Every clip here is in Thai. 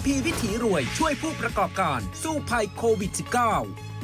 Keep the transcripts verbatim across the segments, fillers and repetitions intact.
ำพีร์วิถีรวยช่วยผู้ประกอบการสู้ภัยโควิด สิบเก้า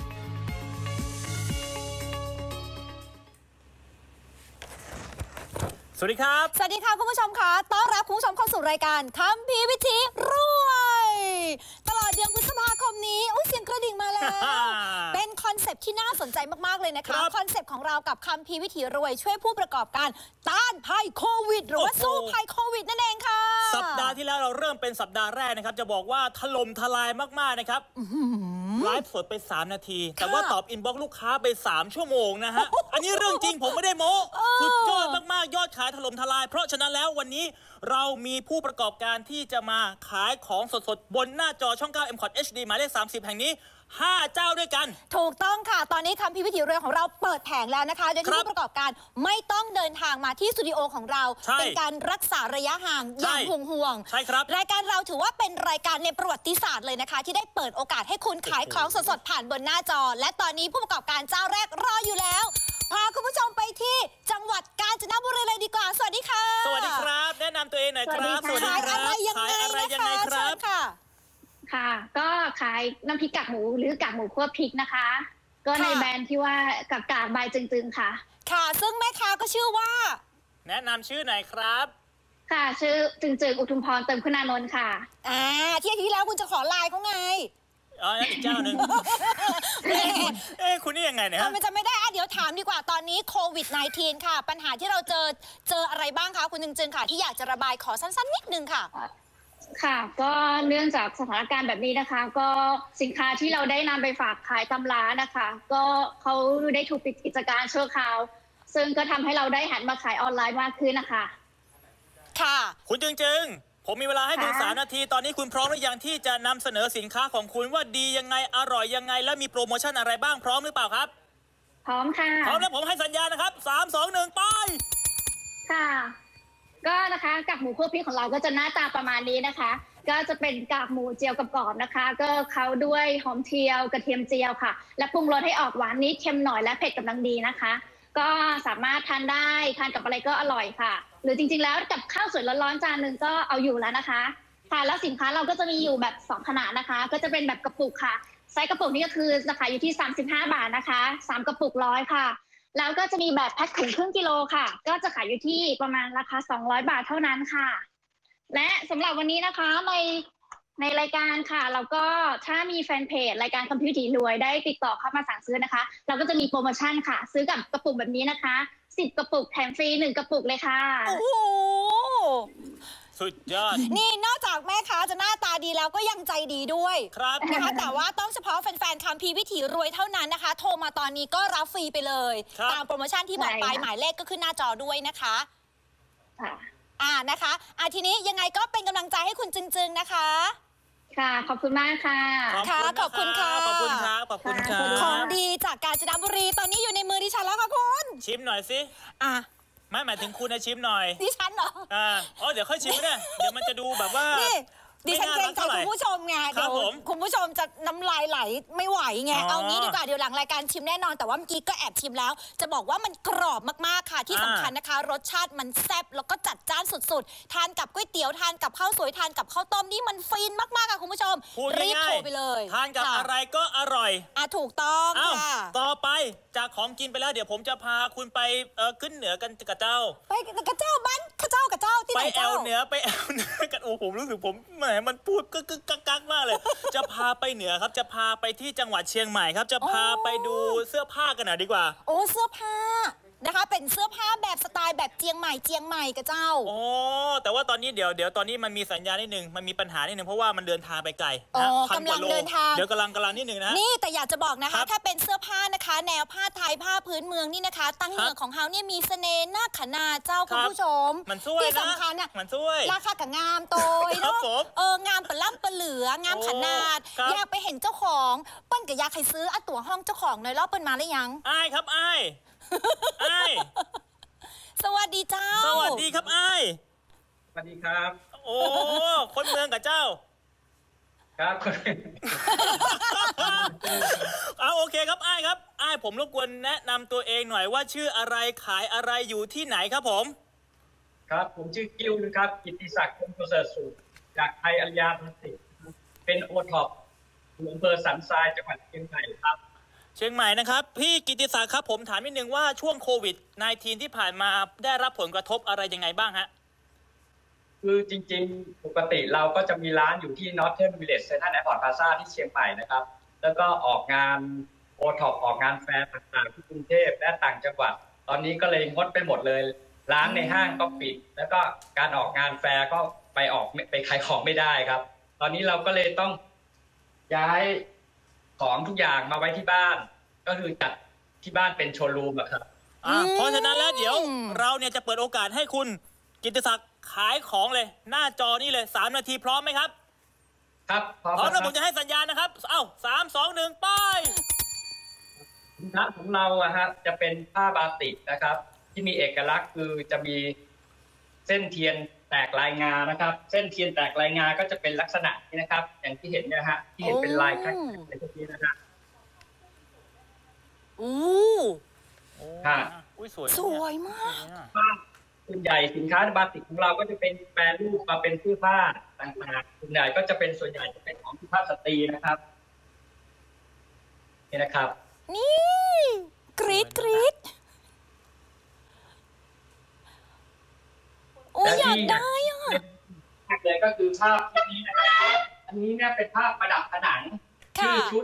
สวัสดีครับสวัสดีค่ะคุณผู้ชมค่ะต้อนรับคุณผู้ชมเข้าสู่รายการคัมภีร์วิถีรวยตลอดเดือนพฤษภาคมนี้อุ้ยเสียงกระดิ่งมาแล้ว เป็นคอนเซปต์ที่น่าสนใจมากๆเลยนะคะคอนเซปต์ของเรากับคัมภีร์วิถีรวยช่วยผู้ประกอบการต้านภัยโควิดหรือว่าสู้ภัยโควิดนั่นเองค่ะสัปดาห์ที่แล้วเราเริ่มเป็นสัปดาห์แรกนะครับจะบอกว่าถล่มทลายมากๆนะครับไลฟ์สดไปสามนาทีแต่ว่าตอบอินบ็อกซ์ลูกค้าไปสามชั่วโมงนะฮะอันนี้เรื่องจริงผมไม่ได้โม้สุดยอดมากๆยอดขายถล่มทลายเพราะฉะนั้นแล้ววันนี้เรามีผู้ประกอบการที่จะมาขายของสดๆบนหน้าจอช่องเก้า เอ็ม คอท เอช ดี หมายเลขสามสิบแห่งนี้ห้าเจ้าด้วยกันถูกต้องค่ะตอนนี้คัมภีร์วิถีรวยของเราเปิดแผงแล้วนะคะโดยที่ผู้ประกอบการไม่ต้องเดินทางมาที่สตูดิโอของเราเป็นการรักษาระยะห่างอย่างห่วงๆใช่ครับรายการเราถือว่าเป็นรายการในประวัติศาสตร์เลยนะคะที่ได้เปิดโอกาสให้คุณขายของสดๆผ่านบนหน้าจอและตอนนี้ผู้ประกอบการเจ้าแรกรออยู่แล้วพาคุณผู้ชมไปที่จังหวัดกาญจนบุรีเลยดีกว่าสวัสดีค่ะสวัสดีครับแนะนำตัวเองหน่อยครับสวัสดีครับขายอะไรยังไงนะคะค่ะค่ะก็ขายน้ำพริกกากหมูหรือกากหมูคั่วพริกนะคะก็ในแบรนด์ที่ว่ากับกากใบจึงๆค่ะค่ะซึ่งแม่ค้าก็ชื่อว่าแนะนำชื่อหน่อยครับค่ะชื่อจึงๆอุทุมพรเติมคุณานนท์ค่ะอ่าที่ที่แล้วคุณจะขอไลน์เขาไงอ๋ออีกเจ้าหนึ่งเอ้คุณนี่ยังไงเนี่ยมันจะไม่ได้เดี๋ยวถามดีกว่าตอนนี้โควิด สิบเก้า ค่ะปัญหาที่เราเจอเจออะไรบ้างคะคุณจึงๆค่ะที่อยากจะระบายขอสั้นๆนิดนึงค่ะค่ะก็เนื่องจากสถานการณ์แบบนี้นะคะก็สินค้าที่เราได้นำไปฝากขายตำร้านนะคะก็เขาได้ถูกปิดกิจการชั่วคราวซึ่งก็ทำให้เราได้หันมาขายออนไลน์มากขึ้นนะคะค่ะคุณจึงจึงผมมีเวลาให้คุณสามนาทีตอนนี้คุณพร้อมหรือยังที่จะนำเสนอสินค้าของคุณว่าดียังไงอร่อยยังไงและมีโปรโมชั่นอะไรบ้างพร้อมหรือเปล่าครับพร้อมค่ะพร้อมแล้วผมให้สัญญานะครับสาม สอง หนึ่งไปค่ะก็นะคะกากหมูคั่วพริกของเราก็จะหน้าตาประมาณนี้นะคะก็จะเป็นกากหมูเจียวกรอบๆนะคะก็เขาด้วยหอมเจียวกระเทียมเจียวค่ะและปรุงรสให้ออกหวานนิดเค็มหน่อยและเผ็ดกำลังดีนะคะก็สามารถทานได้ทานกับอะไรก็อร่อยค่ะหรือจริงๆแล้วกับข้าวสวยร้อนๆจานหนึ่งก็เอาอยู่แล้วนะคะค่ะแล้วสินค้าเราก็จะมีอยู่แบบสองขนาดนะคะก็จะเป็นแบบกระปุกค่ะไซส์กระปุกนี้ก็คือจะขายอยู่ที่สามสิบห้าบาทนะคะสามกระปุกร้อยค่ะแล้วก็จะมีแบบแพ็คถุงครึ่งกิโลค่ะก็จะขายอยู่ที่ประมาณราคาสองร้อยบาทเท่านั้นค่ะและสำหรับวันนี้นะคะในในรายการค่ะเราก็ถ้ามีแฟนเพจรายการคัมภีร์วิถีรวยได้ติดต่อเข้ามาสั่งซื้อนะคะเราก็จะมีโปรโมชั่นค่ะซื้อกับกระปุกแบบนี้นะคะสิบกระปุกแถมฟรีหนึ่งกระปุกเลยค่ะโอ้โหสุดยอดนี่นอกจากแม่ค้าจะหน้าตาดีแล้วก็ยังใจดีด้วยครับนะคะแต่ว่าต้องเฉพาะแฟนๆคัมภีร์วิถีรวยเท่านั้นนะคะโทรมาตอนนี้ก็รับฟรีไปเลยตามโปรโมชั่นที่บอกไปหมายเลขก็ขึ้นหน้าจอด้วยนะคะค่ะอ่านะคะอ่าทีนี้ยังไงก็เป็นกำลังใจให้คุณจึงๆนะคะค่ะขอบคุณมากค่ะค่ะขอบคุณค่ะขอบคุณครับขอบคุณค่ะของดีจากกาญจนบุรีตอนนี้อยู่ในมือดิฉันแล้วค่ะคุณชิมหน่อยสิอ่ะไม่หมายถึงคุณนะชิมหน่อยดิฉันเหรออ่าอ๋อเดี๋ยวค่อยชิมเนี่ยเดี๋ยวมันจะดูแบบว่าดิฉันเกรงใจคุณผู้ชมไงเดี๋ยวคุณผู้ชมจะน้ำลายไหลไม่ไหวไงเอางี้ดีกว่าเดี๋ยวหลังรายการชิมแน่นอนแต่ว่าเมื่อกี้ก็แอบชิมแล้วจะบอกว่ามันกรอบมากๆค่ะที่สำคัญนะคะรสชาติมันแซ่บแล้วก็จัดจ้านสุดๆทานกับก๋วยเตี๋ยวทานกับข้าวสวยทานกับข้าวต้มนี่มันฟินมากๆค่ะคุณผู้ชมรีบโทรไปเลยทานกับอะไรก็อร่อยอ่ะถูกต้องค่ะต่อไปจากของกินไปแล้วเดี๋ยวผมจะพาคุณไปเออขึ้นเหนือกันกับเจ้าไปกับเจ้าบ้านข้าเจ้ากับเจ้าที่ไหนเจ้าไปแอลเหนือไปแอลเหนือกันโอ้ผมรู้สึกผมแหมมันพูดก็กึกกักมากเลยจะพาไปเหนือครับจะพาไปที่จังหวัดเชียงใหม่ครับจะพาไปดูเสื้อผ้ากันหน่อยดีกว่าโอ้เสื้อผ้านะคะเป็นเสื้อผ้าแบบสไตล์แบบเจียงใหม่เจียงใหม่กับเจ้าโอ้แต่ว่าตอนนี้เดี๋ยวเดี๋ยวตอนนี้มันมีสัญญาณนิดนึงมันมีปัญหานิดนึงเพราะว่ามันเดินทางไปไกลนะกำลังเดินทางเดี๋ยวกำลังกำลังนิดนึงนะนี่แต่อยากจะบอกนะคะถ้าเป็นเสื้อผ้านะคะแนวผ้าไทยผ้าพื้นเมืองนี่นะคะตั้งเหนือของเขาเนี่ยมีเสน่ห์น่าขนาเจ้าคุณผู้ชมมันสวยนะที่สำคัญเนี่ยมันสวยราคากับงามโตยเนาะเอองามปะล่ำปะเหลืองามขนาดอยากไปเห็นเจ้าของเปิ้ลกับอยากให้ซื้ออัตั๋วห้องเจ้าของเลยรอบเปิ้ลมาหรือยังอ้ายครับอ้ายอ้ายสวัสดีเจ้าสวัสดีครับอ้ายสวัสดีครับโอ้คนเมืองกับเจ้าครับเอาโอเคครับอ้ายครับอ้ายผมรบกวนแนะนำตัวเองหน่อยว่าชื่ออะไรขายอะไรอยู่ที่ไหนครับผมครับผมชื่อกิ้วนะครับกิตติศักดิ์คงประเสริฐสุขจากไทยอัญญาพลาสติกเป็นโอท็อปอำเภอสันทรายจังหวัดเชียงใหม่ครับเชียงใหม่นะครับพี่กิติศักดิ์ครับผมถามนิดนึงว่าช่วงโควิด สิบเก้า ที่ผ่านมาได้รับผลกระทบอะไรยังไงบ้างฮะคือจริงๆปกติเราก็จะมีร้านอยู่ที่ Northern Village Central Airport Plaza ที่เชียงใหม่นะครับแล้วก็ออกงานโอท็อปออกงานแฟร์ต่างๆที่กรุงเทพและต่างจังหวัดตอนนี้ก็เลยงดไปหมดเลยร้านในห้างก็ปิดแล้วก็การออกงานแฟร์ก็ไปออกไปขายของไม่ได้ครับตอนนี้เราก็เลยต้องย้ายของทุกอย่างมาไว้ที่บ้านก็คือจัดที่บ้านเป็นโชว์รูมครับเพราะฉะนั้นแล้วเดี๋ยวเราเนี่ยจะเปิดโอกาสให้คุณกิติศักดิ์ขายของเลยหน้าจอนี่เลยสามนาทีพร้อมไหมครับครับพร้อมแล้วผมจะให้สัญญาณนะครับเอ้าสามสองหนึ่งไปร้านของเราอะฮะจะเป็นผ้าบาติกนะครับที่มีเอกลักษณ์คือจะมีเส้นเทียนแตกลายงานะครับเส้นเทียนแตกลายงาก็จะเป็นลักษณะนี้นะครับอย่างที่เห็นเนี่ยฮะที่เห็นเป็นลายคล้ายๆในพวกนี้นะฮะอู้ค่ะอุ้ยสวยสวยมากส่วนใหญ่สินค้าบาติกของเราก็จะเป็นแปรรูปมาเป็นเสื้อผ้าต่างๆส่วนใหญ่ก็จะเป็นส่วนใหญ่จะเป็นของสุภาพสตรีนะครับนี่นะครับนี่กรี๊ดกรี๊ดโอ้ยอยากได้อ่ะเลยก็คือภาพที่นี้นะครับอันนี้เนี่ยเป็นภาพประดับผนังชื่อชุด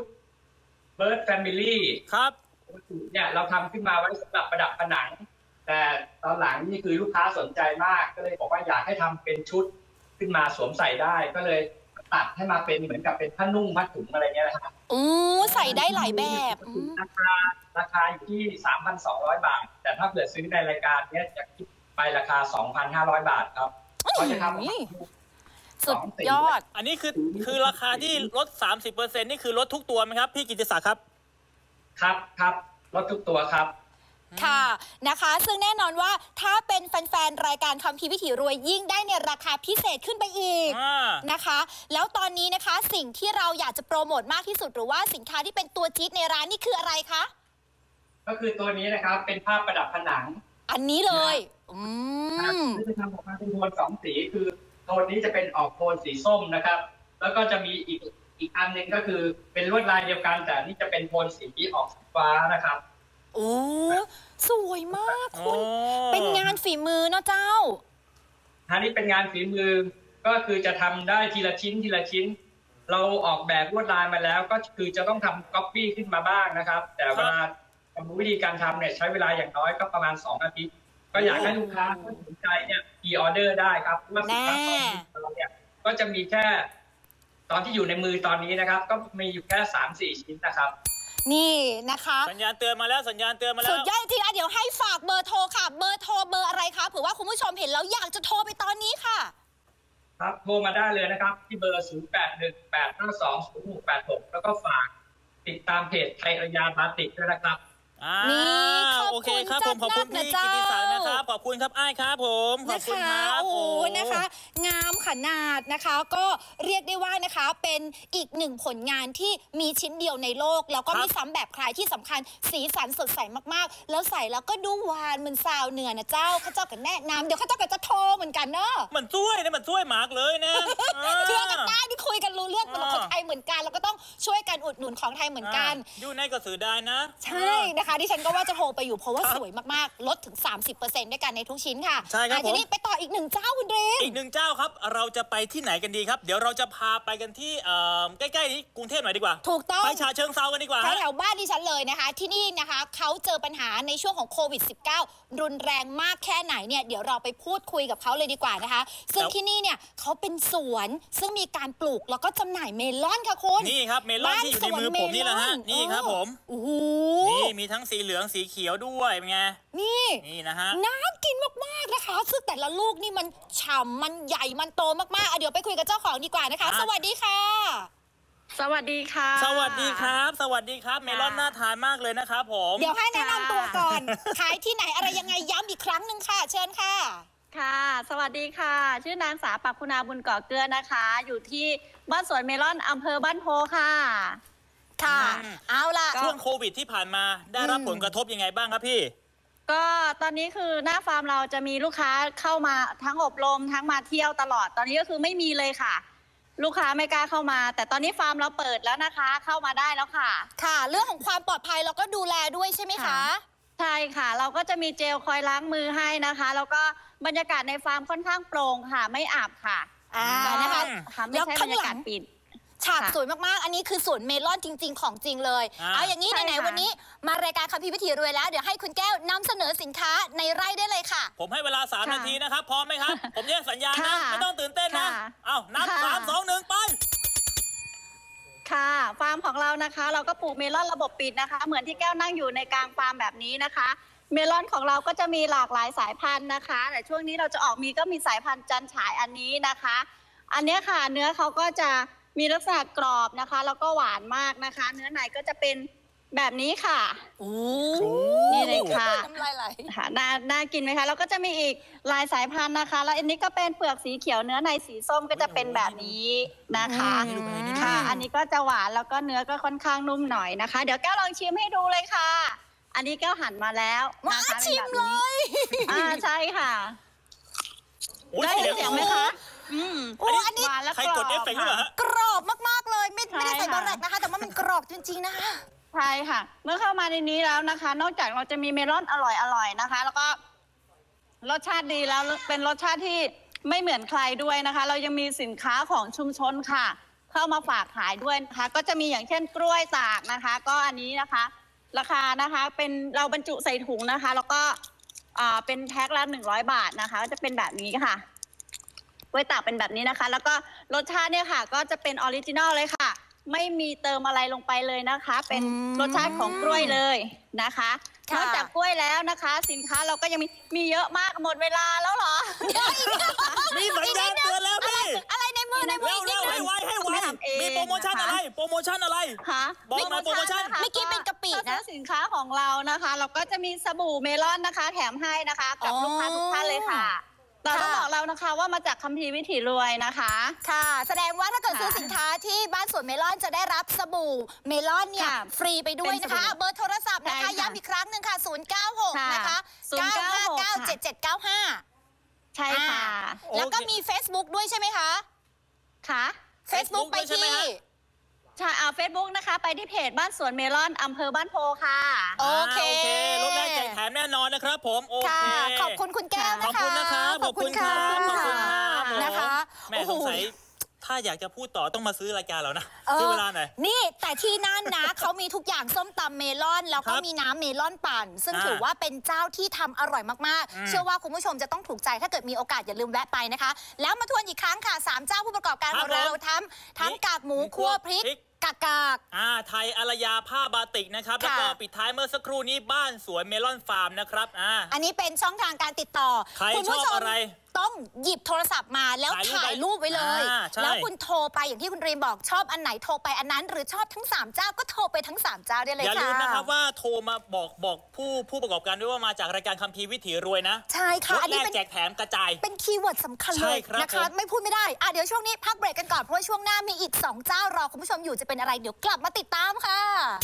Bird Family ครับเนี่ยเราทำขึ้นมาไว้สำหรับประดับผนังแต่ตอนหลังนี่คือลูกค้าสนใจมากก็เลยบอกว่าอยากให้ทำเป็นชุดขึ้นมาสวมใส่ได้ก็เลยตัดให้มาเป็นเหมือนกับเป็นผ้านุ่งผ้าถุงอะไรเงี้ยนะครับโอ้ใส่ได้หลายแบบราคาราคาอยู่ที่ สามพันสองร้อย บาทแต่ถ้าเกิดซื้อในรายการเนี้ยจะคิดไปราคา สองพันห้าร้อย บาทครับเขาจะทำสุดยอดอันนี้คือคือราคาที่ลด สามสิบเปอร์เซ็นต์ นี่คือลดทุกตัวไหมครับพี่กิติศักดิ์ครับครับครับลดทุกตัวครับค่ะนะคะซึ่งแน่นอนว่าถ้าเป็นแฟนๆรายการคัมภีร์วิถีรวยยิ่งได้ในราคาพิเศษขึ้นไปอีกนะคะแล้วตอนนี้นะคะสิ่งที่เราอยากจะโปรโมทมากที่สุดหรือว่าสินค้าที่เป็นตัวจี๊ดในร้านนี่คืออะไรคะก็คือตัวนี้นะครับเป็นภาพประดับผนังอันนี้เลยอืมจะทำออกมาเป็นโทนสองสีคือโทนนี้จะเป็นออกโทนสีส้มนะครับแล้วก็จะมีอีกอีกอันหนึ่งก็คือเป็นลวดลายเดียวกันแต่นี่จะเป็นโทนสีออกสีฟ้านะครับโอ้สวยมากคุณเป็นงานฝีมือเนาะเจ้าอันนี้เป็นงานฝีมือก็คือจะทำได้ทีละชิ้นทีละชิ้นเราออกแบบลวดลายมาแล้วก็คือจะต้องทำก๊อปปี้ขึ้นมาบ้างนะครับแต่เวลาวิธีการทำเนี่ยใช้เวลาอย่างน้อยก็ประมาณสองอาทิตย์ก็อยากให้ลูกค้าที่สนใจเนี่ยพีออเดอร์ได้ครับว่าสินค้าของเราเนี่ยก็จะมีแค่ตอนที่อยู่ในมือตอนนี้นะครับก็มีอยู่แค่สามสี่ชิ้นนะครับนี่นะคะสัญญาณเตือนมาแล้วสัญญาณเตือนมาแล้วสุดยอดจริงๆเดี๋ยวให้ฝากเบอร์โทรค่ะเบอร์โทรเบอร์อะไรคะเผื่อว่าคุณผู้ชมเห็นแล้วอยากจะโทรไปตอนนี้ค่ะครับโทรมาได้เลยนะครับที่เบอร์ศูนย์ แปด หนึ่ง แปด ห้า สอง ศูนย์ หก แปด หกแล้วก็ฝากติดตามเพจไทยอายาบาติกด้วยนะครับนี่โอเคครับผมขอบคุณพี่กิติศักดิ์นะครับขอบคุณครับอ้ายครับผมขอบคุณครับโอ้นะคะงามขนาดนะคะก็เรียกได้ว่านะคะเป็นอีกหนึ่งผลงานที่มีชิ้นเดียวในโลกแล้วก็ไม่ซ้ำแบบใครที่สำคัญสีสันสดใสมากๆแล้วใส่แล้วก็ดูหวานเหมือนสาวเหนือนะเจ้าข้าเจ้ากันแนะนำเดี๋ยวข้าเจ้ากันจะโทรเหมือนกันเนาะมันช่วยนะมันช่วยมากเลยนะเชื่อกันได้ที่คุยกันรู้เรื่องเป็นคนไทยเหมือนกันแล้วก็ต้องช่วยกันอุดหนุนของไทยเหมือนกันอยู่ในกระสือได้นะใช่นะคะดิฉันก็ว่าจะโทรไปอยู่เพราะว่าสวยมากๆลดถึง สามสิบเปอร์เซ็นต์ ด้วยกันในทุกชิ้นค่ะใช่ครับผมทีนี้ไปต่ออีกหนึ่งเจ้าคุณเรนอีกหนึ่งเจ้าครับเราจะไปที่ไหนกันดีครับเดี๋ยวเราจะพาไปกันที่ใกล้ๆนี้กรุงเทพหน่อยดีกว่าถูกต้องไปฉะเชิงเทรากันดีกว่าแถวบ้านดิฉันเลยนะคะที่นี่นะคะเขาเจอปัญหาในช่วงของโควิด สิบเก้า รุนแรงมากแค่ไหนเนี่ยเดี๋ยวเราไปพูดคุยกับเขาเลยดีกว่านะคะซึ่งที่นี่เนี่ยเขาเป็นสวนซึ่งมีการปลูกแล้วก็จำหน่ายเมลอนค่ะคุณนี่ครับเมลอนที่อยู่ในมือผมนี่แหละฮะนี่ครับผมโอ้โหนี่มีทั้งสีเหลืองสีเขียวด้วยเป็นไงนี่นี่นะฮะน่ากินมากๆนะคะซึ่งแต่ละลูกนี่มันฉ่ำมันใหญ่มันโตมากๆเดี๋ยวไปคุยกับเจ้าของดีกว่านะคะสวัสดีค่ะสวัสดีค่ะสวัสดีครับสวัสดีครับเมลอนน่าทานมากเลยนะครับผมเดี๋ยวให้แนะนำตัวก่อนขายที่ไหนอะไรยังไงย้ำอีกครั้งหนึ่งค่ะเชิญค่ะค่ะสวัสดีค่ะชื่อนางสาวปักคุณาบุญก่อเกลือนะคะอยู่ที่บ้านสวนเมลอนอำเภอบ้านโพค่ะค่ะเอาล่ะช่วงโควิดที่ผ่านมาได้รับผลกระทบยังไงบ้างครับพี่ก็ตอนนี้คือหน้าฟาร์มเราจะมีลูกค้าเข้ามาทั้งอบรมทั้งมาเที่ยวตลอดตอนนี้ก็คือไม่มีเลยค่ะลูกค้าไม่กล้าเข้ามาแต่ตอนนี้ฟาร์มเราเปิดแล้วนะคะเข้ามาได้แล้วค่ะค่ะเรื่องของความปลอดภัยเราก็ดูแลด้วยใช่ไหมคะใช่ค่ะเราก็จะมีเจลคอยล้างมือให้นะคะแล้วก็บรรยากาศในฟาร์มค่อนข้างโปร่งค่ะไม่อับค่ะอ่านะคะไม่ใช่บรรยากาศปิดฉากสวยมากๆอันนี้คือสวนเมลอนจริงๆของจริงเลยเอาอย่างนี้ไหนๆวันนี้มารายการคัมภีร์วิถีรวยแล้วเดี๋ยวให้คุณแก้วนำเสนอสินค้าในไร่ได้เลยค่ะผมให้เวลาสามนาทีนะครับพร้อมไหมครับผมแยกสัญญาณนะไม่ต้องตื่นเต้นนะเอานับสามสองหนึ่งไปค่ะฟาร์มของเรานะคะเราก็ปลูกเมลอนระบบปิดนะคะเหมือนที่แก้วนั่งอยู่ในกลางฟาร์มแบบนี้นะคะเมลอนของเราก็จะมีหลากหลายสายพันธุ์นะคะแต่ช่วงนี้เราจะออกมีก็มีสายพันธุ์จันฉายอันนี้นะคะอันนี้ค่ะเนื้อเขาก็จะมีลักษณะกรอบนะคะแล้วก็หวานมากนะคะเนื้อในก็จะเป็นแบบนี้ค่ะโอ้นี่เลยค่ะน้ำลายไหลค่ะน่าน่ากินไหมคะแล้วก็จะมีอีกหลายสายพันธุ์นะคะแล้วอันนี้ก็เป็นเปลือกสีเขียวเนื้อในสีส้มก็จะเป็นแบบนี้นะคะค่ะอันนี้ก็จะหวานแล้วก็เนื้อก็ค่อนข้างนุ่มหน่อยนะคะเดี๋ยวแก้วลองชิมให้ดูเลยค่ะอันนี้แก้วหั่นมาแล้วนะคะชิมเลยอ่าใช่ค่ะได้เสียงไหมคะอืมโอ้อันนี้ใครกดเอฟเฟกต์หรือเปล่ากรอบมากๆเลยไม่ไม่ได้ใส่บอแรกนะคะแต่ว่ามันกรอบจริงๆนะคะใช่ค่ะเมื่อเข้ามาในนี้แล้วนะคะนอกจากเราจะมีเมลอนอร่อยๆนะคะแล้วก็รสชาติดีแล้วเป็นรสชาติที่ไม่เหมือนใครด้วยนะคะเรายังมีสินค้าของชุมชนค่ะเข้ามาฝากขายด้วยนะคะก็จะมีอย่างเช่นกล้วยตากนะคะก็อันนี้นะคะราคานะคะเป็นเราบรรจุใส่ถุงนะคะแล้วก็อ่าเป็นแพ็คละหนึ่งร้อยบาทนะคะก็จะเป็นแบบนี้ค่ะกล้วยตากเป็นแบบนี้นะคะแล้วก็รสชาติเนี่ยค่ะก็จะเป็นออริจินอลเลยค่ะไม่มีเติมอะไรลงไปเลยนะคะเป็นรสชาติของกล้วยเลยนะคะนอกจากกล้วยแล้วนะคะสินค้าเราก็ยังมีมีเยอะมากหมดเวลาแล้วเหรอมีสัญญาณเตือนแล้วพี่อะไรในมือในมือเร็วๆให้ไวให้ไวมีโปรโมชั่นอะไรโปรโมชั่นอะไรคะบอกมาโปรโมชั่นเมื่อกี้เป็นกะปินะสินค้าของเรานะคะเราก็จะมีสบู่เมลอนนะคะแถมให้นะคะกับลูกค้าทุกท่านเลยค่ะเราต้องบอกเรานะคะว่ามาจากคัมภีร์วิถีรวยนะคะค่ะแสดงว่าถ้าเกิดซื้อสินค้าที่บ้านสวนเมลอนจะได้รับสบู่เมลอนเนี่ยฟรีไปด้วยนะคะเบอร์โทรศัพท์นะคะย้ำอีกครั้งหนึ่งค่ะศูนย์ เก้า หกนะคะเก้า ห้า เก้า เจ็ด เจ็ด เก้า ห้าใช่ค่ะแล้วก็มี Facebook ด้วยใช่ไหมคะค่ะ Facebook ไปที่ใช่เอาเฟซบุ๊กนะคะไปที่เพจบ้านสวนเมลอนอำเภอบ้านโพค่ะโอเครถแรกแจกแถมแน่นอนนะครับผมโอเคขอบคุณคุณแก้วนะคะขอบคุณนะครับขอบคุณครับขอบคุณครับนะคะแม่สงสัยถ้าอยากจะพูดต่อต้องมาซื้อรายการเรานะซื้อเวลาหน่อยนี่แต่ที่นั่นนะเขามีทุกอย่างส้มตำเมลอนแล้วก็มีน้ำเมลอนปั่นซึ่งถือว่าเป็นเจ้าที่ทำอร่อยมากๆเชื่อว่าคุณผู้ชมจะต้องถูกใจถ้าเกิดมีโอกาสอย่าลืมแวะไปนะคะแล้วมาทวนอีกครั้งค่ะสามเจ้าผู้ประกอบการของเราทั้งทั้งกากหมูคั่วพริกกากากอ่าไทยอารยาผ้าบาติกนะครับแล้วก็ปิดท้ายเมื่อสักครู่นี้บ้านสวนเมลอนฟาร์มนะครับอ่าอันนี้เป็นช่องทางการติดต่อคุณผู้ชมอะไรต้องหยิบโทรศัพท์มาแล้วถ่ายรูปไว้เลยแล้วคุณโทรไปอย่างที่คุณรีมบอกชอบอันไหนโทรไปอันนั้นหรือชอบทั้งสามเจ้าก็โทรไปทั้งสามเจ้าได้เลยค่ะอย่าลืมนะครับว่าโทรมาบอกบอกผู้ผู้ประกอบการด้วยว่ามาจากรายการคัมภีร์วิถีรวยนะใช่ค่ะอันนี้เป็นแจกแถมกระจายเป็นคีย์เวิร์ดสำคัญเลยนะคะไม่พูดไม่ได้อ่ะเดี๋ยวช่วงนี้พักเบรกกันก่อนเพราะว่าช่วงหน้ามีอีกสองเจ้ารอคุณผู้ชมอยู่จะเป็นอะไรเดี๋ยวกลับมาติดตามค่ะ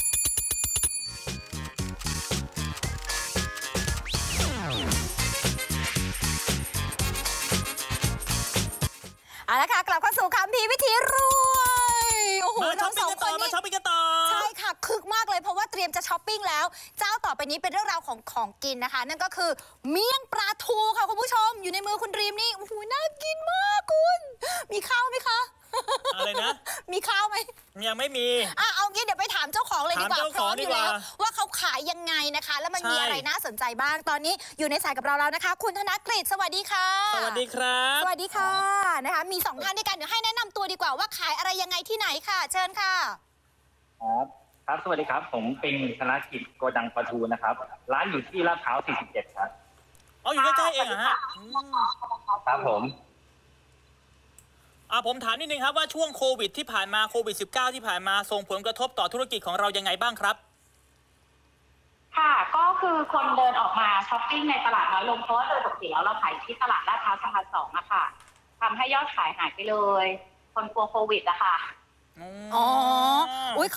เอาละค่ะกลับเข้าสู่คัมภีร์วิถีรวยโอ้โหมาช้อปปิ้งกันต่อมาช้อปปิ้งกันต่อใช่ค่ะคึกมากเลยเพราะว่าเตรียมจะช้อปปิ้งแล้วเจ้าต่อไปนี้เป็นเรื่องราวของของกินนะคะนั่นก็คือเมี่ยงปลาทูค่ะคุณผู้ชมอยู่ในมือคุณรีมนี่โอ้โหน่ากินมากคุณมีข้าวไหมคะอะไรนะมีข้าวไหมยังไม่มีอ่ะเอางี้เดี๋ยวไปถามเจ้าของเลยดีกว่าพร้อมอยู่แล้วว่าเขาขายยังไงนะคะแล้วมันมีอะไรน่าสนใจบ้างตอนนี้อยู่ในสายกับเราแล้วนะคะคุณธนกฤษสวัสดีค่ะสวัสดีครับสวัสดีค่ะนะคะมีสองท่านด้วยกันเดี๋ยวให้แนะนำตัวดีกว่าว่าขายอะไรยังไงที่ไหนค่ะเชิญค่ะครับครับสวัสดีครับผมเป็นธนกฤษโกดังปลาทูนะครับร้านอยู่ที่ลาดพร้าวสี่สิบเจ็ดครับอ๋ออยู่ใกล้ๆเองเหรอฮะครับผมอ่าผมถามนิดนึงครับว่าช่วงโควิดที่ผ่านมาโควิด สิบเก้า ที่ผ่านมาส่งผลกระทบต่อธุรกิจของเรายังไงบ้างครับค่ะก็คือคนเดินออกมาช้อปปิ้งในตลาดน้อยลงเพราะว่าโดยปกติแล้วเราขายที่ตลาดลาดพร้าวสะพานสองอะค่ะทำให้ยอดขายหายไปเลยคนกลัวโควิดอะค่ะอ๋ออุ้ยเขา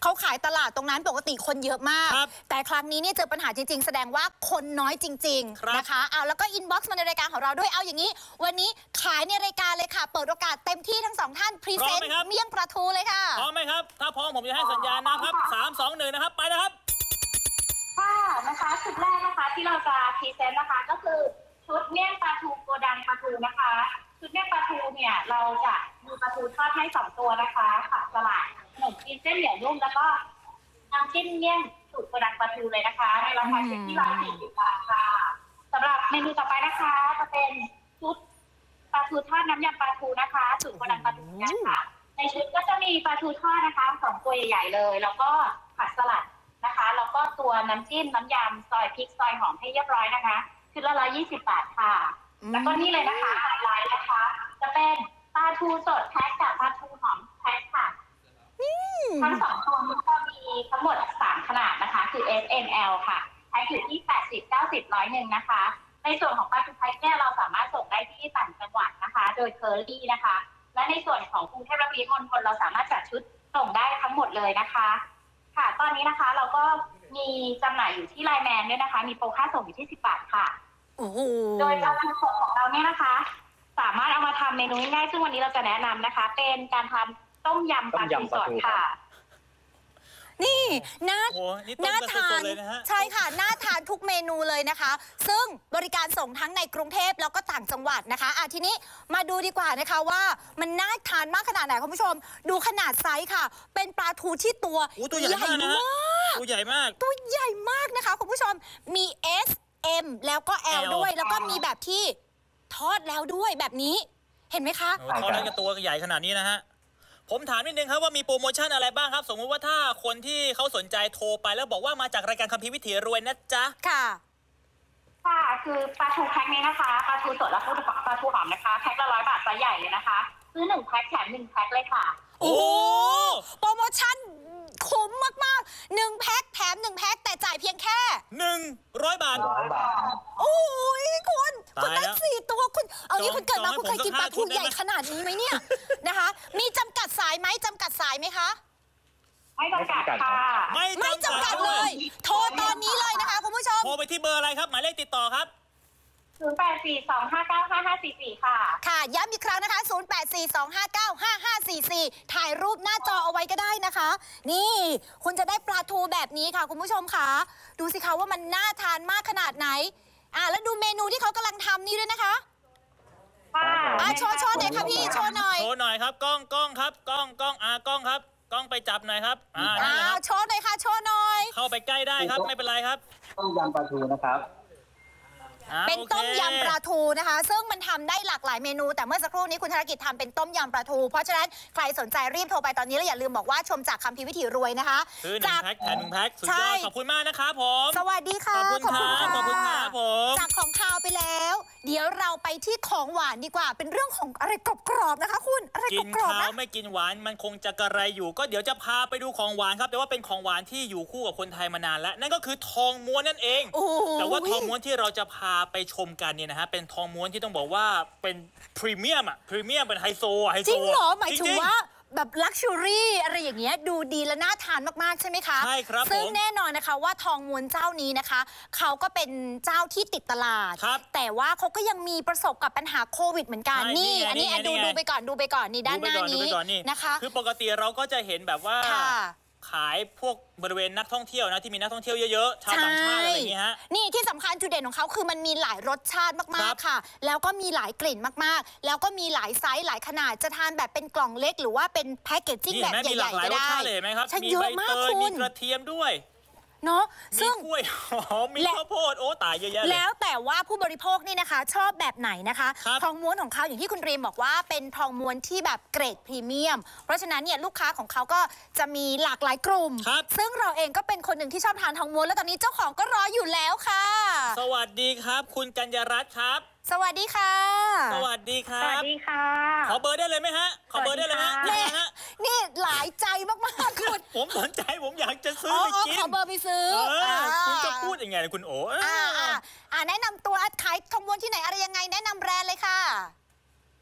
เขาขายตลาดตรงนั้นปกติคนเยอะมากแต่ครั้งนี้เนี่ยเจอปัญหาจริงๆแสดงว่าคนน้อยจริงๆนะคะเอาแล้วก็อินบ็อกซ์มาในรายการของเราด้วยเอาอย่างนี้วันนี้ขายในรายการเลยค่ะเปิดโอกาสเต็มที่ทั้งสองท่านพรีเซนต์เมี่ยงปลาทูเลยค่ะพร้อมไหมครับถ้าพร้อมผมจะให้สัญญาณนะครับสามสองหนึ่งนะครับไปนะครับค่ะนะคะชุดแรกนะคะที่เราจะพรีเซนต์นะคะก็คือชุดเมี่ยงปลาทูโกดังปลาทูนะคะชุดเมี่ยงปลาทูเนี่ยเราจะมีปลาทูทอดให้สองตัวนะคะผักสลัดขนมจีนเส้นเหนียวนุ่มแล้วก็น้ำจิ้มเมี่ยงสูตรโกดังปลาทูเลยนะคะในราคาชุดที่ร้อยสี่สิบบาทค่ะสำหรับเมนูต่อไปนะคะจะเป็นชุดปลาทูทอดน้ำยำปลาทูนะคะสูตรโกดังปลาทูกันค่ะในชุดก็จะมีปลาทูทอดนะคะสองตัวใหญ่ๆเลยแล้วก็ผักสลัดนะคะแล้วก็ตัวน้ำจิ้มน้ำยำซอยพริกซอยหอมให้เรียบร้อยนะคะชุดละร้อยยี่สิบบาทค่ะแล้วก็นี่เลยนะคะไฮไลท์นะคะจะเป็นปลาทูสดแพ็คกับปลาทูหอมแพ็คค่ะทั้งสองตัวนี้ก็มีทั้งหมดสามขนาดนะคะคือ เอส เอ็ม แอล ค่ะแพ็คอยู่ที่แปดสิบ เก้าสิบ ร้อยหนึ่งนะคะในส่วนของปลาทูแพ็คเนี่ยเราสามารถส่งได้ที่ต่างจังหวัดนะคะโดยเคอรี่นะคะและในส่วนของกรุงเทพและปริมณฑลเราสามารถจัดชุดส่งได้ทั้งหมดเลยนะคะค่ะตอนนี้นะคะเราก็มีจำหน่ายอยู่ที่ไลน์แมนด้วยนะคะมีโปรค่าส่งอยู่ที่สิบบาทค่ะโดยปลาทูสดของเราเนี่ยนะคะสามารถเอามาทำเมนูง่ายๆซึ่งวันนี้เราจะแนะนำนะคะเป็นการทำต้มยำปลาทูสดค่ะนี่น่าน่าทานใช่ค่ะน่าทานทุกเมนูเลยนะคะซึ่งบริการส่งทั้งในกรุงเทพแล้วก็ต่างจังหวัดนะคะอ่ะทีนี้มาดูดีกว่านะคะว่ามันน่าทานมากขนาดไหนคุณผู้ชมดูขนาดไซส์ค่ะเป็นปลาทูที่ตัวใหญ่มากตัวใหญ่มากตัวใหญ่มากนะคะคุณผู้ชมมี เอส เอ็ม แล้วก็ แอล ด้วยแล้วก็มีแบบที่ทอดแล้วด้วยแบบนี้เห็นไหมคะทอดแล้วก็ตัวใหญ่ขนาดนี้นะฮะผมถามนิดนึงครับว่ามีโปรโมชั่นอะไรบ้างครับสมมติว่าถ้าคนที่เขาสนใจโทรไปแล้วบอกว่ามาจากรายการคัมภีร์วิถีรวยนะจ๊ะค่ะค่ะคือปลาทูแพ็คนี้นะคะปลาทูสดและปลาทูหอมนะคะแพ็คละร้อยบาทไซส์ใหญ่เลยนะคะซื้อหนึ่งแพ็คแถมหนึ่งแพ็คเลยค่ะโอ้โปรโมชั่นคุ้มมากๆหนึ่งแพ็คแถมหนึ่งแพ็คแต่จ่ายเพียงแค่หนึ่งร้อยบาทโอ้ยคุณคุณได้สี่ตัวคุณเอางี้คุณเกิดมาคุณเคยกินปลาทูใหญ่ขนาดนี้ไหมเนี่ยนะคะมีจำกัดสายไหมจำกัดสายไหมคะไม่จำกัดค่ะไม่จำกัดเลยโทรตอนนี้เลยนะคะคุณผู้ชมโทรไปที่เบอร์อะไรครับหมายเลขติดต่อครับศูนย์ แปด สี่ สอง ห้า เก้า ห้า ห้า สี่ สี่ค่ะค่ะย้ำอีกครั้งนะคะศูนย์ แปด สี่ สอง ห้า เก้า ห้า ห้า สี่ สี่ถ่ายรูปหน้าจอเอาไว้ก็ได้นะคะนี่คุณจะได้ปลาทูแบบนี้ค่ะคุณผู้ชมค่ะดูสิคะว่ามันน่าทานมากขนาดไหนอ่ะแล้วดูเมนูที่เขากำลังทำนี่ด้วยนะคะอ่ะโชว์โชว์หน่อยค่ะพี่โชว์หน่อยโชว์หน่อยครับกล้องกล้องครับกล้องกล้องอ่ากล้องครับกล้องไปจับหน่อยครับอ่าโชว์หน่อยค่ะโชว์หน่อยเข้าไปใกล้ได้ครับไม่เป็นไรครับต้มยำปลาทูนะครับเป็นต้มยำปลาทูนะคะซึ่งมันทำได้หลากหลายเมนูแต่เมื่อสักครู่นี้คุณธนกิจทำเป็นต้มยำปลาทูเพราะฉะนั้นใครสนใจรีบโทรไปตอนนี้แล้วอย่าลืมบอกว่าชมจากคัมภีร์วิถีรวยนะคะซื้อหนึ่งแพ็คแถมหนึ่งแพ็คสุดยอดขอบคุณมากนะครับผมสวัสดีค่ะขอบคุณครับขอบคุณครับผมจากของคาวไปแล้วเดี๋ยวเราไปที่ของหวานดีกว่าเป็นเรื่องของอะไรกรอบๆนะคะคุณอะไรกรอบๆกินข้าวไม่กินหวานมันคงจะกระไรอยู่ก็เดี๋ยวจะพาไปดูของหวานครับแต่ว่าเป็นของหวานที่อยู่คู่กับคนไทยมานานแล้วนั่นก็คือทองม้วนนั่นเองแต่ว่าทองม้วนที่เราจะพาไปชมกันเนี่ยนะฮะเป็นทองม้วนที่ต้องบอกว่าเป็นพรีเมียมอะพรีเมียมเป็นไฮโซไฮโซจริงเหรอหมายถึงว่าแบบลักชัวรี่อะไรอย่างเงี้ยดูดีและน่าทานมากๆใช่ไหมคะใช่ครับซึ่งแน่นอนนะคะว่าทองม้วนเจ้านี้นะคะเขาก็เป็นเจ้าที่ติดตลาดแต่ว่าเขาก็ยังมีประสบกับปัญหาโควิดเหมือนกันนี่อันนี้ดูดูไปก่อนดูไปก่อนนี่ด้านหน้านี้นะคะคือปกติเราก็จะเห็นแบบว่าขายพวกบริเวณนักท่องเที่ยวนะที่มีนักท่องเที่ยวเยอะๆชาวต่างชาติอะไรอย่างนี้ฮะนี่ที่สำคัญจุดเด่นของเขาคือมันมีหลายรสชาติมากๆค่ะแล้วก็มีหลายกลิ่นมากๆแล้วก็มีหลายไซส์หลายขนาดจะทานแบบเป็นกล่องเล็กหรือว่าเป็นแพ็กเกจจิ้งแบบใหญ่ๆก็ได้ใช่เยอะมากคุณมีกระเทียมด้วยเนาะซึ่งมีกล้วยหอมมีข้าวโพดโอ้ตายเยอะแยะเลยแล้วแต่ว่าผู้บริโภคนี่นะคะชอบแบบไหนนะคะทองม้วนของเขาอย่างที่คุณรีมบอกว่าเป็นทองม้วนที่แบบเกรดพรีเมียมเพราะฉะนั้นเนี่ยลูกค้าของเขาก็จะมีหลากหลายกลุ่มซึ่งเราเองก็เป็นคนหนึ่งที่ชอบทานทองม้วนแล้วตอนนี้เจ้าของก็รออยู่แล้วค่ะสวัสดีครับคุณกัญญารัตน์ครับสวัสดีค่ะสวัสดีครับสวัสดีค่ะขอเบอร์ได้เลยไหมฮะขอเบอร์ได้เลยฮะนี่หลายใจมากๆคุณผมสนใจผมอยากจะซื้อไปกินขอเบอร์ไปซื้อคุณจะพูดยังไงคุณโอ๋อ่าแนะนำตัวขายทองม้วนที่ไหนอะไรยังไงแนะนำแบรนด์เลยค่ะ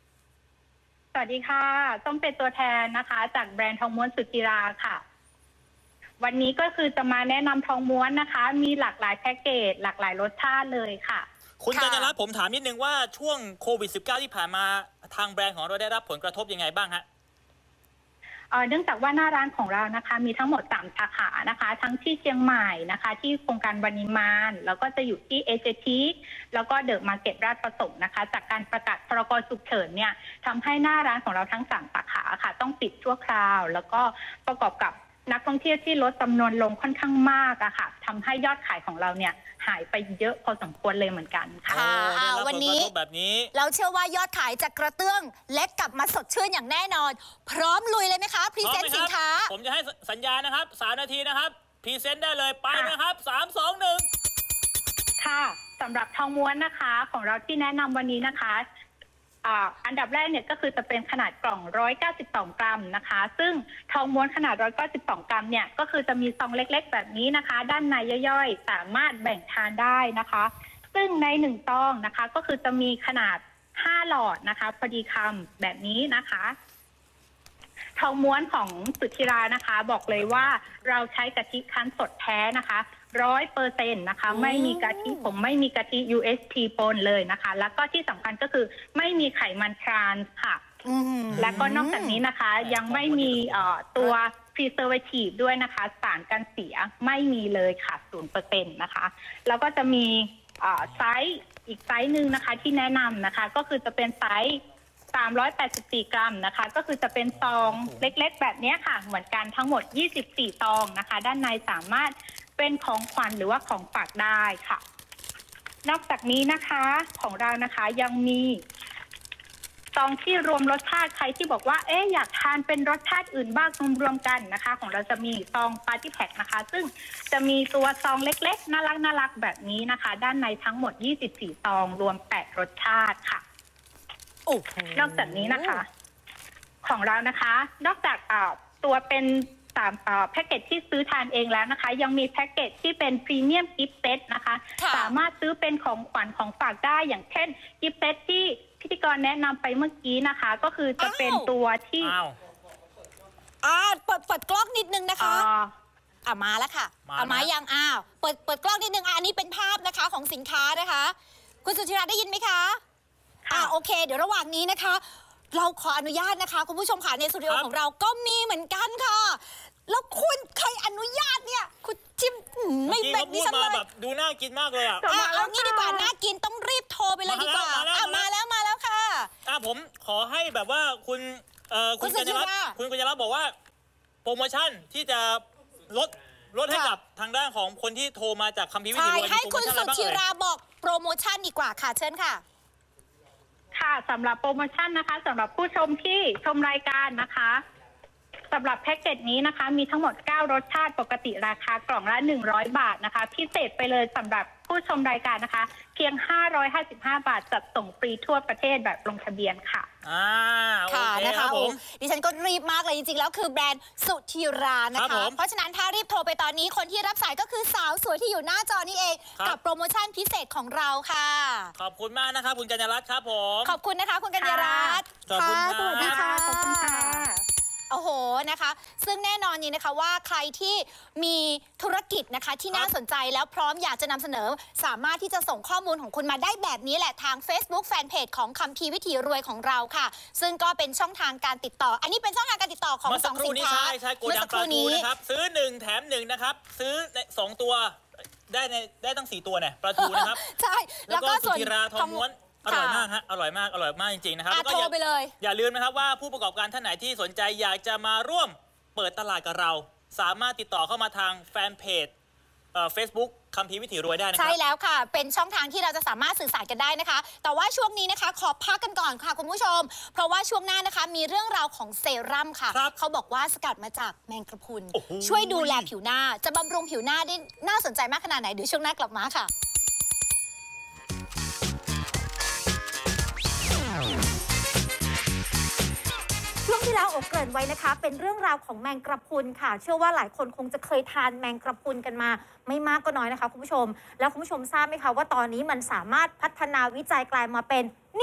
สวัสดีค่ะต้องเป็นตัวแทนนะคะจากแบรนด์ทองม้วนสุจิราค่ะวันนี้ก็คือจะมาแนะนำทองม้วนนะคะ มีหลากหลายแพ็กเกจหลากหลายรสชาติเลยค่ะคุณกัญญารัตน์ผมถามนิดนึงว่าช่วงโควิด สิบเก้า ที่ผ่านมาทางแบรนด์ของเราได้รับผลกระทบยังไงบ้างฮะเนื่องจากว่าหน้าร้านของเรานะคะมีทั้งหมดสามสาขานะคะทั้งที่เชียงใหม่นะคะที่โครงการวานิมานแล้วก็จะอยู่ที่เอเจทีแล้วก็เดอะมาร์เก็ตราชประสงค์นะคะจากการประกาศพรกฉุกเฉินเนี่ยทำให้หน้าร้านของเราทั้งสามสาขาค่ะต้องปิดชั่วคราวแล้วก็ประกอบกับนักท่องเที่ยวที่ลดจำนวนลงค่อนข้างมากอะค่ะทำให้ยอดขายของเราเนี่ยหายไปเยอะพอสมควรเลยเหมือนกันค่ะวันนี้แบบนี้เราเชื่อว่ายอดขายจะกระเตื้องเล็กกลับมาสดชื่นอย่างแน่นอนพร้อมลุยเลยไหมคะพรีเซนต์สินค้าผมจะให้สัญญานะครับสามนาทีนะครับพรีเซนต์ได้เลยไปนะครับสามสองหนึ่งค่ะสำหรับทองม้วนนะคะของเราที่แนะนำวันนี้นะคะอันดับแรกเนี่ยก็คือจะเป็นขนาดกล่องหนึ่งร้อยเก้าสิบสองกรัมนะคะซึ่งทองม้วนขนาดหนึ่งร้อยเก้าสิบสองกรัมเนี่ยก็คือจะมีซองเล็กๆแบบนี้นะคะด้านในย่อยๆสามารถแบ่งทานได้นะคะซึ่งในหนึ่งซองนะคะก็คือจะมีขนาดห้าหลอดนะคะพอดีคำแบบนี้นะคะทองม้วนของสุธิรานะคะบอกเลยว่าเราใช้กะทิคั้นสดแท้นะคะร้อยเปอร์เซ็นต์นะคะไม่มีกะทิผมไม่มีกะทิ ยู เอส ที ปนเลยนะคะแล้วก็ที่สำคัญก็คือไม่มีไขมันทรานส์ค่ะแล้วก็นอกจากนี้นะคะยังไม่มีตัว preservative ด้วยนะคะสารกันเสียไม่มีเลยค่ะ ศูนย์เปอร์เซ็นต์ นะคะแล้วก็จะมีไซส์อีกไซส์หนึ่งนะคะที่แนะนำนะคะก็คือจะเป็นไซส์สามร้อยแปดสิบสี่กรัมนะคะก็คือจะเป็นซองเล็กๆแบบนี้ค่ะเหมือนกันทั้งหมดยี่สิบสี่ซองนะคะด้านในสามารถเป็นของขวัญหรือว่าของฝากได้ค่ะนอกจากนี้นะคะของเรานะคะยังมีซองที่รวมรสชาติใครที่บอกว่าเอ๊ะอยากทานเป็นรสชาติอื่นบ้างรวมๆกันนะคะของเราจะมีซองปาร์ตี้แพ็คนะคะซึ่งจะมีตัวซองเล็กๆน่ารักน่ารักแบบนี้นะคะด้านในทั้งหมดยี่สิบสี่ซองรวมแปดรสชาติค่ะนอกจากนี้นะคะของเรานะคะนอกจากตัวเป็นสามแพ็กเกจที่ซื้อทานเองแล้วนะคะยังมีแพ็กเกจที่เป็นพรีเมียมกิฟต์เซตนะคะสามารถซื้อเป็นของขวัญของฝากได้อย่างเช่นกิฟต์เซตที่พิธีกรแนะนำไปเมื่อกี้นะคะก็คือจะเป็นตัวที่อ่าเปิดเปิดกล้องนิดนึงนะคะอ่ามาแล้วค่ะอ่ามายังอ้าวเปิดเปิดกล้องนิดนึงอันนี้เป็นภาพนะคะของสินค้านะคะคุณสุธิราได้ยินไหมคะอ่าโอเคเดี๋ยวระหว่างนี้นะคะเราขออนุญาตนะคะคุณผู้ชมค่ะในสตูดิโอของเราก็มีเหมือนกันค่ะแล้วคุณใครอนุญาตเนี่ยคุณชิมไม่แบ่งดิฉันเลยแบบดูน่ากินมากเลยอ่ะเอางี้ดีกว่าน่ากินต้องรีบโทรไปเลยดีกว่ามาแล้วมาแล้วค่ะอ่าผมขอให้แบบว่าคุณเอ่อคุณกัญญารัตน์คุณกัญญารัตน์บอกว่าโปรโมชั่นที่จะลดลดให้กับทางด้านของคนที่โทรมาจากคัมภีร์วิถีรวยให้คุณสุธิราบอกโปรโมชั่นดีกว่าค่ะเชิญค่ะค่ะสำหรับโปรโมชั่นนะคะสำหรับผู้ชมที่ชมรายการนะคะสำหรับแพ็กเกจนี้นะคะมีทั้งหมดเก้ารสชาติปกติราคากล่องละหนึ่งร้อยบาทนะคะพิเศษไปเลยสำหรับผู้ชมรายการนะคะเพียงห้าร้อยห้าสิบห้าบาทจัดส่งฟรีทั่วประเทศแบบลงทะเบียนค่ะอ่าค่ะนะคะผมดิฉันก็รีบมากเลยจริงๆแล้วคือแบรนด์สุธิรานะคะเพราะฉะนั้นถ้ารีบโทรไปตอนนี้คนที่รับสายก็คือสาวสวยที่อยู่หน้าจอนี่เองกับโปรโมชั่นพิเศษของเราค่ะขอบคุณมากนะคะคุณกัญญารัตน์ครับผมขอบคุณนะคะคุณกัญญารัตน์ค่ะสวัสดีค่ะขอบคุณค่ะโอ้โหนะคะซึ่งแน่นอนนี้นะคะว่าใครที่มีธุรกิจนะคะที่น่าสนใจแล้วพร้อมอยากจะนำเสนอสามารถที่จะส่งข้อมูลของคุณมาได้แบบนี้แหละทาง Facebook Fanpage ของคัมภีร์วิถีรวยของเราค่ะซึ่งก็เป็นช่องทางการติดต่ออันนี้เป็นช่องทางการติดต่อของสองสินค้าใช่ใช่โกดังปลาทูนะครับซื้อหนึ่งแถมหนึ่งนะครับซื้อสองตัวได้ในได้ตั้งสี่ตัวเนี่ยปลาทูนะครับใช่แล้วก็สุธิราทองม้วนอร่อยมากฮะอร่อยมากอร่อยมากจริงๆนะครับแล้วก็โทรไปเลยอย่าลืมนะครับว่าผู้ประกอบการท่านไหนที่สนใจอยากจะมาร่วมเปิดตลาดกับเราสามารถติดต่อเข้ามาทางแฟนเพจเฟซบุ๊กคัมภีร์วิถีรวยได้นะครับใช่แล้วค่ะเป็นช่องทางที่เราจะสามารถสื่อสารกันได้นะคะแต่ว่าช่วงนี้นะคะขอพักกันก่อนค่ะคุณผู้ชมเพราะว่าช่วงหน้านะคะมีเรื่องราวของเซรั่มค่ะเขาบอกว่าสกัดมาจากแมงกะพรุนช่วยดูแลผิวหน้าจะบำรุงผิวหน้าได้น่าสนใจมากขนาดไหนเดี๋ยวช่วงหน้ากลับมาค่ะช่วงที่แล้วโอบเกริ่นไว้นะคะเป็นเรื่องราวของแมงกระพรุนค่ะเชื่อว่าหลายคนคงจะเคยทานแมงกระพรุนกันมาไม่มากก็น้อยนะคะคุณผู้ชมแล้วคุณผู้ชมทราบไหมคะว่าตอนนี้มันสามารถพัฒนาวิจัยกลายมาเป็นนี่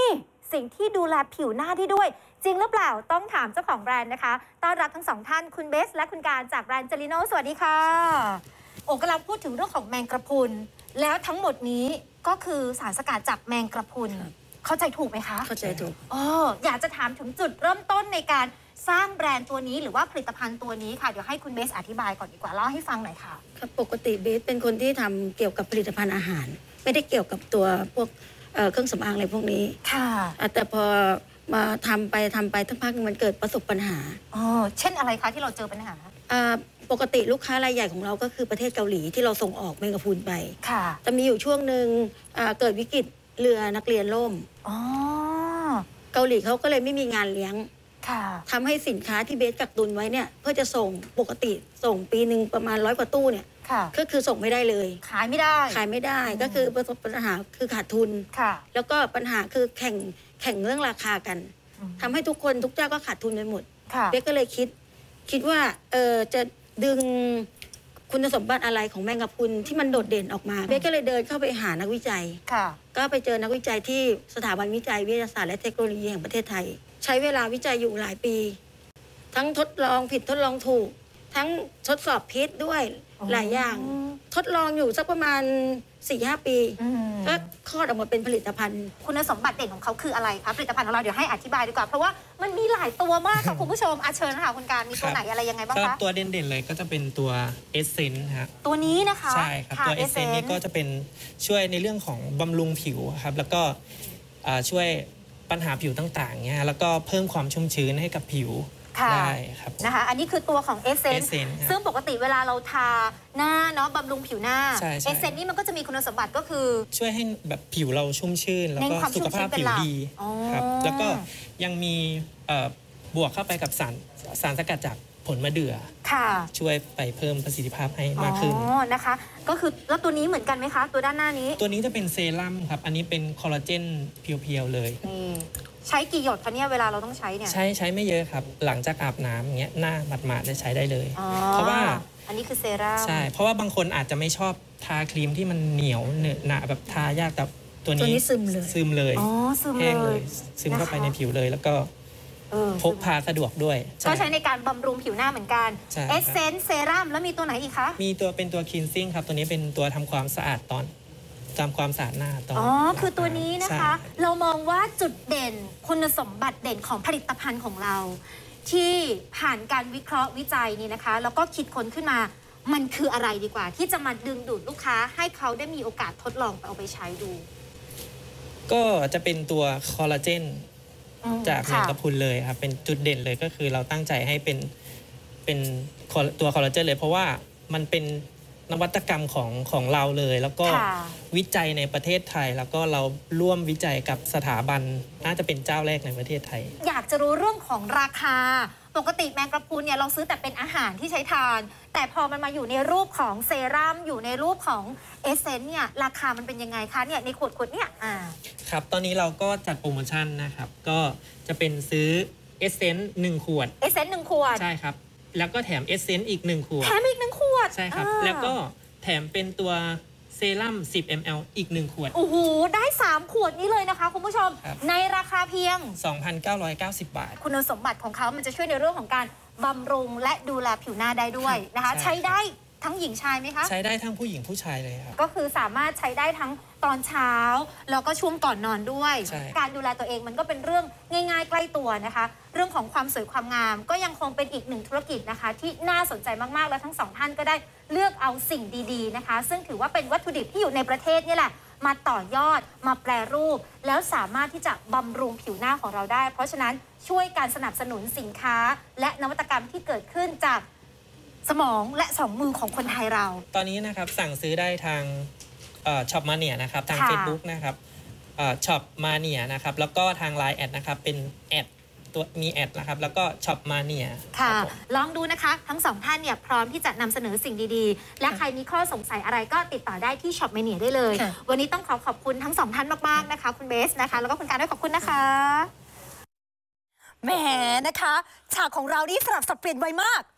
สิ่งที่ดูแลผิวหน้าได้ด้วยจริงหรือเปล่าต้องถามเจ้าของแบรนด์นะคะต้อนรับทั้งสองท่านคุณเบสและคุณการจากแบรนด์เจลิโนสวัสดีค่ะโอ้กำลังพูดถึงเรื่องของแมงกระพรุนแล้วทั้งหมดนี้ก็คือสารสกัดจากแมงกระพรุนเข้าใจถูกไหมคะเข้าใจถูกอ๋ออยากจะถามถึงจุดเริ่มต้นในการสร้างแบรนด์ตัวนี้หรือว่าผลิตภัณฑ์ตัวนี้ค่ะเดี๋ยวให้คุณเบสอธิบายก่อนดีกว่าเล่าให้ฟังหน่อยค่ะครับปกติเบสเป็นคนที่ทำเกี่ยวกับผลิตภัณฑ์อาหารไม่ได้เกี่ยวกับตัวพวกเครื่องสำอางอะไรพวกนี้ค่ะแต่พอมาทำไปทำไปทั้งพักมันเกิดประสบปัญหาอ๋อเช่นอะไรคะที่เราเจอปัญหาปกติลูกค้ารายใหญ่ของเราก็คือประเทศเกาหลีที่เราส่งออกแมงกะพรุนไปค่ะแต่มีอยู่ช่วงหนึ่งเกิดวิกฤตเรือนักเรียนล่มอ๋อเกาหลีเขาก็เลยไม่มีงานเลี้ยงทำให้สินค้าที่เบสกักตุนไว้เนี่ยเพื่อจะส่งปกติส่งปีหนึ่งประมาณร้อยกว่าตู้เนี่ยก็คือส่งไม่ได้เลยขายไม่ได้ขายไม่ได้ก็คือประสบปัญหาคือขาดทุนแล้วก็ปัญหาคือแข่งแข่งเรื่องราคากันทำให้ทุกคนทุกเจ้าก็ขาดทุนไปหมดเบสก็เลยคิดคิดว่าเออจะดึงคุณสมบัติอะไรของแมงกะพรุนที่มันโดดเด่นออกมาเบสก็เลยเดินเข้าไปหานักวิจัยก็ไปเจอนักวิจัยที่สถาบันวิจัยวิทยาศาสตร์และเทคโนโลยีแห่งประเทศไทยใช้เวลาวิจัยอยู่หลายปีทั้งทดลองผิดทดลองถูกทั้งทดสอบพิษด้วยหลายอย่างทดลองอยู่สักประมาณ สี่ห้า ปีก็คลอดออกมาเป็นผลิตภัณฑ์คุณสมบัติเด่นของเขาคืออะไรคะผลิตภัณฑ์ของเราเดี๋ยวให้อธิบายดีกว่าเพราะว่ามันมีหลายตัวมากค่ะคุณผู้ชมอาเชิญค่ะคุณการมีตัวไหนอะไรยังไงบ้างคะตัวเด่นๆเลยก็จะเป็นตัวเอสเซนต์ครับตัวนี้นะคะใช่ครับตัวเอสเซนต์นี่ก็จะเป็นช่วยในเรื่องของบำรุงผิวครับแล้วก็ช่วยปัญหาผิวต่างๆเนี่ยแล้วก็เพิ่มความชุ่มชื้นให้กับผิวได้ครับนะคะอันนี้คือตัวของเอสเซนต์ซึ่งปกติเวลาเราทาหน้าเนาะบำรุงผิวหน้าเอสเซนต์นี่มันก็จะมีคุณสมบัติก็คือช่วยให้แบบผิวเราชุ่มชื่นแล้วก็สุขภาพผิวดีครับแล้วก็ยังมีบวกเข้าไปกับสารสารสกัดจากผลมะเดื่อช่วยไปเพิ่มประสิทธิภาพให้มากขึ้นอ๋อนะคะก็คือแล้วตัวนี้เหมือนกันไหมคะตัวด้านหน้านี้ตัวนี้จะเป็นเซรั่มครับอันนี้เป็นคอลลาเจนเพียวๆเลยใช้กี่หยดคะเนี่ยเวลาเราต้องใช้เนี่ยใช้ใช้ไม่เยอะครับหลังจากอาบน้ำอย่างเงี้ยหน้าหมาดๆจะใช้ได้เลยเพราะว่าอันนี้คือเซรั่มใช่เพราะว่าบางคนอาจจะไม่ชอบทาครีมที่มันเหนียวเหนอะหนะแบบทายากแต่ตัวนี้ซึมเลยซึมเลยอ๋อซึมเลยซึมเข้าไปในผิวเลยแล้วก็พกพาสะดวกด้วยก็ใช้ในการบำรุงผิวหน้าเหมือนกันเอสเซนส์เซรั่มแล้วมีตัวไหนอีกคะมีตัวเป็นตัวคลีนซิ่งครับตัวนี้เป็นตัวทำความสะอาดตอนทำความสะอาดหน้าตอนอ๋อคือตัวนี้นะคะเรามองว่าจุดเด่นคุณสมบัติเด่นของผลิตภัณฑ์ของเราที่ผ่านการวิเคราะห์วิจัยนี่นะคะแล้วก็คิดค้นขึ้นมามันคืออะไรดีกว่าที่จะมาดึงดูดลูกค้าให้เขาได้มีโอกาสทดลองเอาไปใช้ดูก็จะเป็นตัวคอลลาเจนจากแมงกะพรุนเลยครับเป็นจุดเด่นเลยก็คือเราตั้งใจให้เป็นเป็นตัวคอลลาเจนเลยเพราะว่ามันเป็นนวัตกรรมของของเราเลยแล้วก็วิจัยในประเทศไทยแล้วก็เราร่วมวิจัยกับสถาบันน่าจะเป็นเจ้าแรกในประเทศไทยอยากจะรู้เรื่องของราคาปกติแมงกะพรุนเนี่ยเราซื้อแต่เป็นอาหารที่ใช้ทานแต่พอมันมาอยู่ในรูปของเซรั่มอยู่ในรูปของเอสเซนต์เนี่ยราคามันเป็นยังไงคะเนี่ยในขวดขวดเนี่ยอ่าครับตอนนี้เราก็จัดโปรโมชั่นนะครับก็จะเป็นซื้อเอสเซนต์หนึ่งขวดเอสเซนต์หนึ่งขวดใช่ครับแล้วก็แถมเอสเซนต์อีกหนึ่งขวดแถมอีกหนึ่งขวดใช่ครับแล้วก็แถมเป็นตัวเซรั่มสิบมิลลิลิตร อีกหนึ่งขวดโอ้โหได้สามขวดนี้เลยนะคะคุณผู้ชมในราคาเพียงสองพันเก้าร้อยเก้าสิบ บาทคุณสมบัติของเขามันจะช่วยในเรื่องของการบำรุงและดูแลผิวหน้าได้ด้วยนะคะใช้ได้ทั้งหญิงชายไหมคะใช้ได้ทั้งผู้หญิงผู้ชายเลยครับก็คือสามารถใช้ได้ทั้งตอนเช้าแล้วก็ช่วงก่อนนอนด้วยการดูแลตัวเองมันก็เป็นเรื่องง่ายๆใกล้ตัวนะคะเรื่องของความสวยความงามก็ยังคงเป็นอีกหนึ่งธุรกิจนะคะที่น่าสนใจมากๆแล้วทั้งสองท่านก็ได้เลือกเอาสิ่งดีๆนะคะซึ่งถือว่าเป็นวัตถุดิบที่อยู่ในประเทศนี่แหละมาต่อยอดมาแปรรูปแล้วสามารถที่จะบำรุงผิวหน้าของเราได้เพราะฉะนั้นช่วยการสนับสนุนสินค้าและนวัตกรรมที่เกิดขึ้นจากสมองและสองมือของคนไทยเราตอนนี้นะครับสั่งซื้อได้ทางช็อปมาเนียนะครับทาง Facebook นะครับช็อปมาเนียนะครับแล้วก็ทาง ไลน์ แอดนะครับเป็นแอดตัวมีแอดนะครับแล้วก็ช็อปมาเนียค่ะลองดูนะคะทั้งสองท่านเนี่ยพร้อมที่จะนำเสนอสิ่งดีๆและใครมีข้อสงสัยอะไรก็ติดต่อได้ที่ช็อปมาเนียได้เลยวันนี้ต้องขอขอบคุณทั้งสองท่านมากๆนะคะคุณเบสนะคะแล้วก็คุณการด้วยขอบคุณนะคะแหมนะคะฉากของเรานี่สลับสับเปลี่ยนไวมาก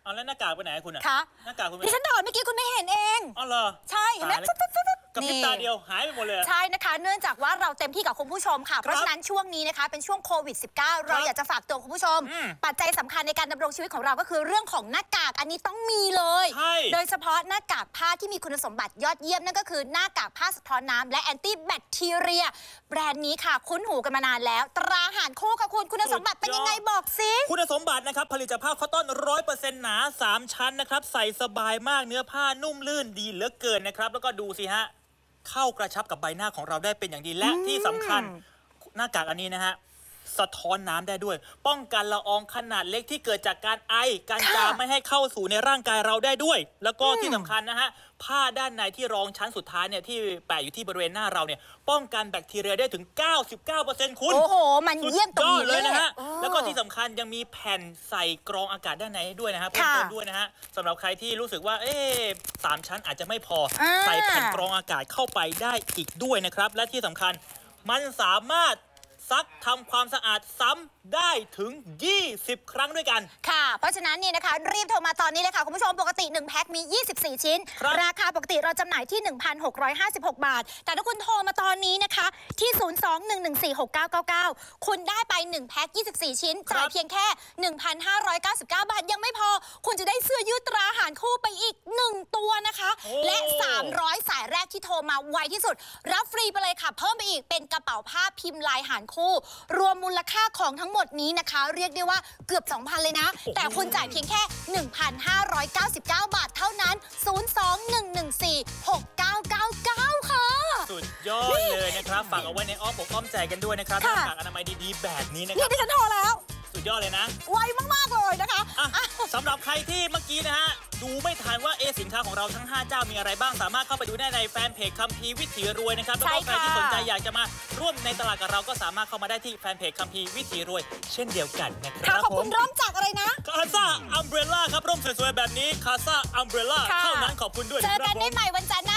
เอาแล้วหน้ากากไปไหนคุณอะหน้ากากคุณไปดิฉันถอดเมื่อกี้คุณไม่เห็นเองอ๋อเหรอใช่เห็นไหมกับพริบตาเดียวหายไปหมดเลยใช่นะคะเนื่องจากว่าเราเต็มที่กับคุณผู้ชมค่ะเพราะฉะนั้นช่วงนี้นะคะเป็นช่วงโควิด สิบเก้า เราอยากจะฝากตัวคุณผู้ชมปัจจัยสำคัญในการดำรงชีวิตของเราก็คือเรื่องของหน้ากากอันนี้ต้องมีเลยโดยเฉพาะหน้ากากผ้าที่มีคุณสมบัติยอดเยี่ยมนั่นก็คือหน้ากากผ้าสะท้อนน้ำและแอนตี้แบคทีเรียแบรนด์นี้ค่ะคุ้นหูกันมานานแล้วตราหารคู่ค่ะคุณคุณสมบัติเป็นยังไงบอกสิคุณสมบัตินะครับผลิตภาพคอตตอน ร้อยเปอร์เซ็นต์ หนาสามชั้นนะครับใส่สบายมากเนื้อผ้านุ่มลื่นดีเหลือเกินนะครับแล้วก็ดูสิฮะเข้ากระชับกับใบหน้าของเราได้เป็นอย่างดีและที่สำคัญหน้ากากอันนี้นะฮะสะท้อนน้ำได้ด้วยป้องกันละอองขนาดเล็กที่เกิดจากการไอการจามไม่ให้เข้าสู่ในร่างกายเราได้ด้วยแล้วก็ที่สำคัญนะฮะผ้าด้านในที่รองชั้นสุดท้ายเนี่ยที่แปะอยู่ที่บริเวณหน้าเราเนี่ยป้องกันแบคทีเรียได้ถึง เก้าสิบเก้าเปอร์เซ็นต์ คุณโอ้โหมันเยี่ยมตรงนี้เลยนะฮะแล้วก็ที่สำคัญยังมีแผ่นใส่กรองอากาศด้านในให้ด้วยนะฮะเพิ่มเติมด้วยนะฮะสำหรับใครที่รู้สึกว่าเอ๊ะสามชั้นอาจจะไม่พอใส่แผ่นกรองอากาศเข้าไปได้อีกด้วยนะครับและที่สำคัญมันสามารถซักทำความสะอาดซ้ำได้ถึงยี่สิบครั้งด้วยกันค่ะเพราะฉะนั้นนี่นะคะรีบโทรมาตอนนี้เลยค่ะคุณผู้ชมปกติหนึ่งแพ็คมียี่สิบสี่ชิ้น ร, ราคาปกติเราจำหน่ายที่ หนึ่งพันหกร้อยห้าสิบหก บาทแต่ถ้าคุณโทรมาตอนนี้นะคะที่ศูนย์ สอง หนึ่ง หนึ่ง สี่ หก เก้า เก้า เก้าคุณได้ไปหนึ่งแพ็คยี่สิบสี่ชิ้นจ่ายเพียงแค่ หนึ่งพันห้าร้อยเก้าสิบเก้า บาทยังไม่พอคุณจะได้เสื้อยืดตราหารคู่ไปอีกหนึ่งตัวนะคะและสามร้อยสายแรกที่โทรมาไวที่สุดรับฟรีไปเลยค่ะเพิ่มไปอีกเป็นกระเป๋าผ้าพิมพ์ลายหารคู่รวมมูลค่าของทั้งหมดนี้นะคะเรียกได้ว่าเกือบ สองพัน เลยนะแต่คุณจ่ายเพียงแค่ หนึ่งพันห้าร้อยเก้าสิบเก้า บาทเท่านั้นศูนย์ สอง หนึ่ง หนึ่ง สี่ หก เก้า เก้า เก้าค่ะสุดยอดเลยนะครับฝากเอาไว้ในอ้อมอกอ้อมใจกันด้วยนะครับหน้ากากอนามัยดีๆแบบนี้นะครับนี่ดิฉันโทรแล้วสุดยอดเลยนะไวมากๆเลยนะคะสำหรับใครที่เมื่อกี้นะฮะดูไม่ทันว่าเอสินค้าของเราทั้งห้าเจ้ามีอะไรบ้างสามารถเข้าไปดูได้ในแฟนเพจคัมภีร์วิถีรวยนะครับแล้วก็ใครที่สนใจอยากจะมาร่วมในตลาดกับเราก็สามารถเข้ามาได้ที่แฟนเพจคัมภีร์วิถีรวยเช่นเดียวกันนะครับขอบคุณร่มจากอะไรนะคาซ่าอัมเบรล่าครับร่มสวยๆแบบนี้คาซ่าอัมเบรล่าเท่านั้นขอบคุณด้วยเจอกันได้ใหม่วันจันทร์